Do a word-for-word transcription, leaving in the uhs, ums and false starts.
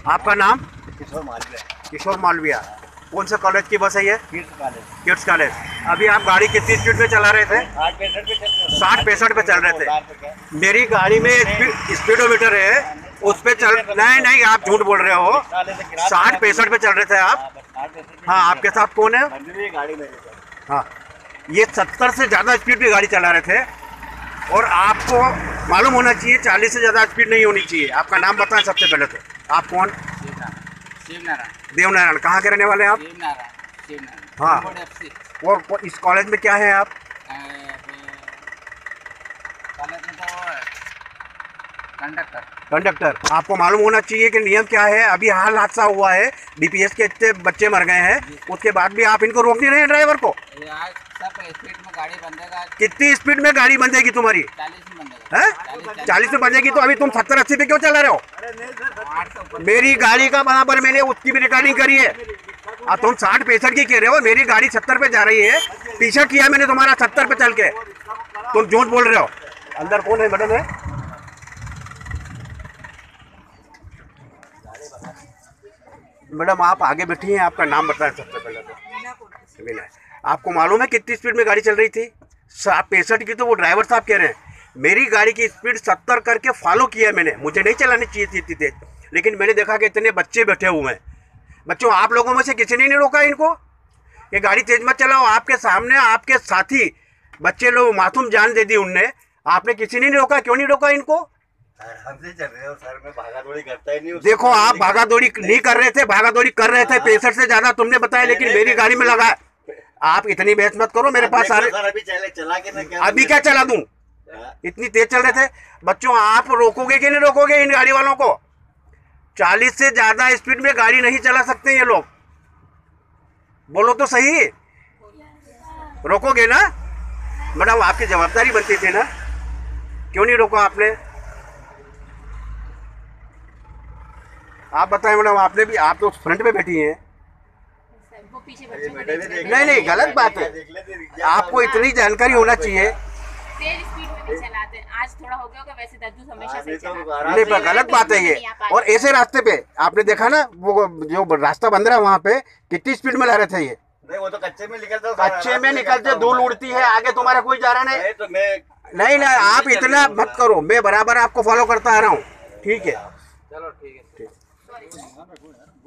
आपका नाम? किशोर मालविया। किशोर मालविया। कौन सा कॉलेज की बस है ये? Kids college. Kids college. अभी आप गाड़ी कितनी स्पीड में चला रहे थे? साठ पैंसठ पे चल रहे थे। मेरी गाड़ी में स्पीडोमीटर है, उस पे चल नहीं नहीं आप झूठ बोल रहे हो। साठ पैंसठ पे चल रहे थे आप। हाँ, आपके साथ कौन है? गाड़ी में। हाँ, ये सत्तर से ज़्यादा स्पीड में गाड़ी चला रहे थे और आपको मालूम होना चाहिए चालीस से ज़्यादा स्पीड नहीं होनी चाहिए। आपका नाम बताएं सबसे पहले तो। आप कौन? शिवनारायण। देवनारायण। कहाँ के रहने वाले हैं आप? शिवनारायण। शिवनारायण। हाँ, और इस कॉलेज में क्या है आप? कॉलेज में तो कंडक्टर। कंडक्टर। आपको मालूम होना चाहिए कि नियम क्या है। अभी हाल हादसा हुआ है, डीपीएस के इतने बच्चे मर गए हैं, उसके बाद भी आप इनको रोक नहीं रहे हैं ड्राइवर को। सब स्पीड में गाड़ी बंदेगा। कितनी स्पीड में गाड़ी बंदेगी तुम्हारी? चालीस में बंदेगा। है चालीस में बंदेगी तो अभी तुम सत्तर अस्सी पे क्यों चला रहे हो? मेरी गाड़ी का बराबर मैंने उसकी भी रिकॉर्डिंग करी है। अब तुम साठ पैंसठ की कह रहे हो, मेरी गाड़ी सत्तर पे जा रही है, पीछा किया मैंने तुम्हारा सत्तर पे चल के, तुम झूठ बोल रहे हो। अंदर कौन है मैडम? है मैडम, आप आगे बैठी हैं, आपका नाम बताएं सबसे पहले तो। मीना। आपको मालूम है कितनी स्पीड में गाड़ी चल रही थी? साठ पैंसठ की तो वो ड्राइवर साहब कह रहे हैं। मेरी गाड़ी की स्पीड सत्तर करके फॉलो किया मैंने। मुझे नहीं चलानी चाहिए थी इतनी तेज, लेकिन मैंने देखा कि इतने बच्चे बैठे हुए हैं। बच्चों, आप लोगों में से किसी ने नहीं रोका इनको ये गाड़ी तेज मत चलाओ। आपके सामने आपके साथी बच्चे लोग मासूम जान दे दी उनने, आपने किसी ने नहीं रोका। क्यों नहीं रोका इनको? हमसे चल रहे हो सर, मैं भागा दौड़ी करता ही नहीं। देखो, आप भागा दौड़ी नहीं कर रहे थे, भागा दौड़ी कर रहे थे पैंसठ से ज्यादा तुमने बताया, लेकिन मेरी गाड़ी में लगा। आप इतनी बहस मत करो, मेरे पास सारे। अभी चले चला के मैं क्या अभी क्या चला दूं? इतनी तेज चल रहे थे। बच्चों, आप रोकोगे कि नहीं रोकोगे इन गाड़ी वालों को? चालीस से ज्यादा स्पीड में गाड़ी नहीं चला सकते ये लोग। बोलो तो सही, रोकोगे ना? मैडम, आपकी जवाबदारी बनती थी ना, क्यों नहीं रोका आपने? आप बताएं मैडम, आपने भी, आप तो फ्रंट पे बैठी हैं। वो पीछे बच्चे को देख नहीं नहीं, गलत बात है। आपको इतनी जानकारी होना चाहिए। तेज स्पीड में नहीं चलाते। आज थोड़ा हो गया होगा, वैसे दद्दू हमेशा से चलाते। नहीं, पर गलत बात है ये। और ऐसे रास्ते पे आपने देखा ना, वो जो रास्ता बंद रहा है वहाँ पे कितनी स्पीड में ला रहे थे ये। नहीं, वो तो कच्चे में निकलता, कच्चे में निकलते धूल उड़ती है, आगे तुम्हारा कोई जा रहा नहीं। तो मैं नहीं नहीं, आप इतना मत करो, मैं बराबर आपको फॉलो करता आ रहा हूँ। ठीक है, चलो ठीक है।